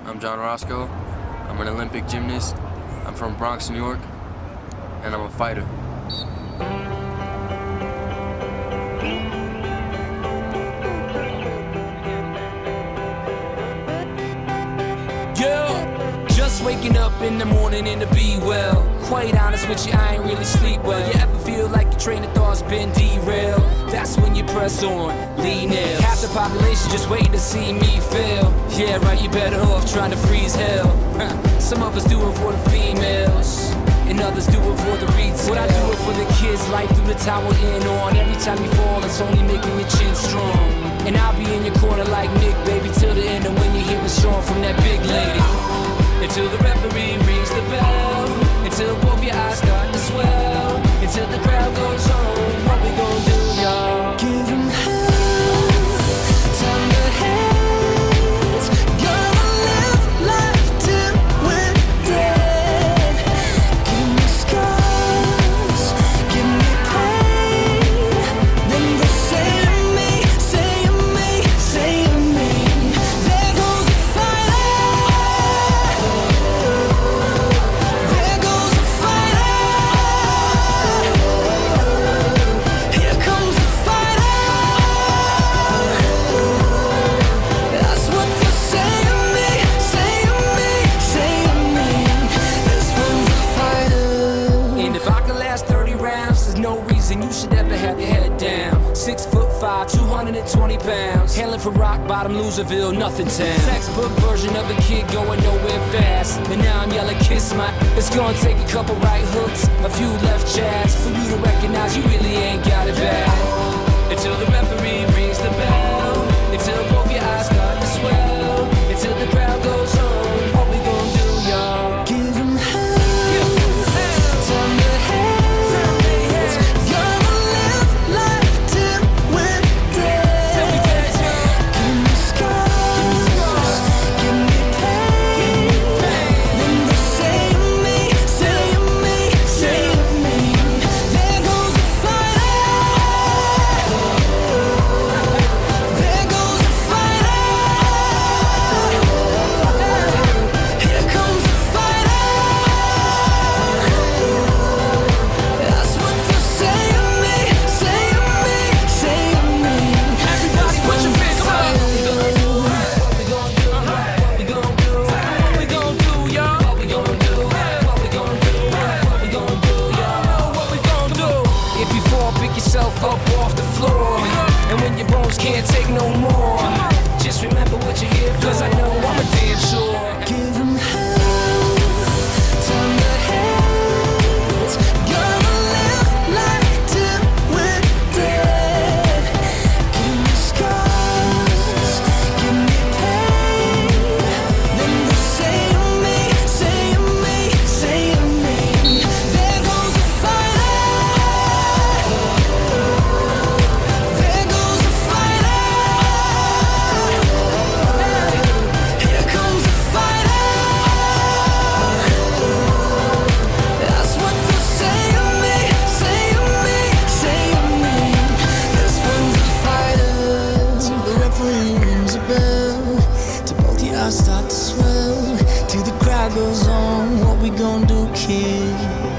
I'm John Roscoe. I'm an Olympic gymnast. I'm from Bronx, New York, and I'm a fighter. Just waking up in the morning and to be well. Quite honest with you, I ain't really sleep well. You ever feel like your train of thought's been derailed? That's when you press on, lean in. Half the population just waiting to see me fail. Yeah, right, you better off trying to freeze hell. Some of us do it for the females, and others do it for the retail. What I do it for the kids, life through the tower in on. Every time you fall, it's only making your chin strong. And I'll be in your corner like Nick, baby, till the end. And when you hear a song from that big lady, until the referee rings the bell, until both your eyes start to swell, until the crowd goes home. What we gon' do, y'all? Give 'em hell, turn the heads. Gonna live life till we're dead. Give me scars, give me pain. Then they'll say to me, say to me, say to me, there goes the fighter. There goes the fighter. Here comes the fighter. That's what they say to me, say to me, say to me. This one's a fighter. And if I could last 30 rounds, there's no reason you should ever have your head down. 6'5", 220 pounds. Hailing from rock bottom, Loserville, nothing town. Textbook version of a kid going nowhere fast. And now I'm yelling, kiss my. It's gonna take a couple right hooks, a few left jabs, for you to recognize you really ain't got it bad. Until the referee rings the bell, until both your eyes start to swell, until the crowd goes home. What we gon' do, y'all? Give 'em hell, turn the heads. Gonna live life till we're dead. Give me scars, give me pain. Then they say to me, say to me, say to me, there goes the fighter. There goes the fighter. Here comes the fighter. That's what they say to me, say to me, say to me. Everybody put your fists up. What we gon' do? What we gon' do? What we gon' do? What we gon' do, y'all? What we gon' do? What we gon' do? What we gon' do, y'all? What we gon' do? If you fall, pick yourself up off the floor. And when your bones can't take no more, just remember what you're here for. 'Cause I know I'm a damn sure. Give 'em hell, turn the heads. Gonna live life till we're dead. Give me scars, give me pain. Then they say to me, say to me, say to me, there goes the fighter. There goes the fighter. Here comes the fighter. That's what they say to me, say to me, say to me. This one's a fighter. Till the referee rings a bell, till both your eyes start to swell, till the crowd goes on. What we gon' do, kid?